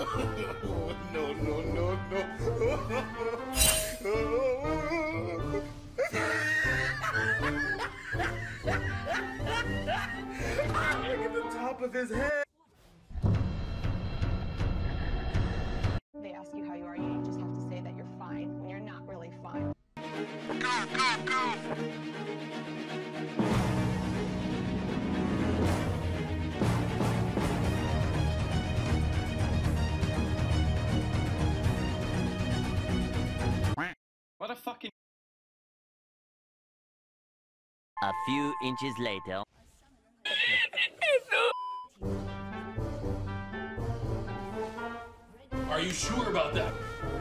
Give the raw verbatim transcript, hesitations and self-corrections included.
No, no, no, no. Look at the top of his head. They ask you how you are, you just have to say that you're fine when you're not really fine. Go, go, go! What a fucking... A few inches later. Are you sure about that?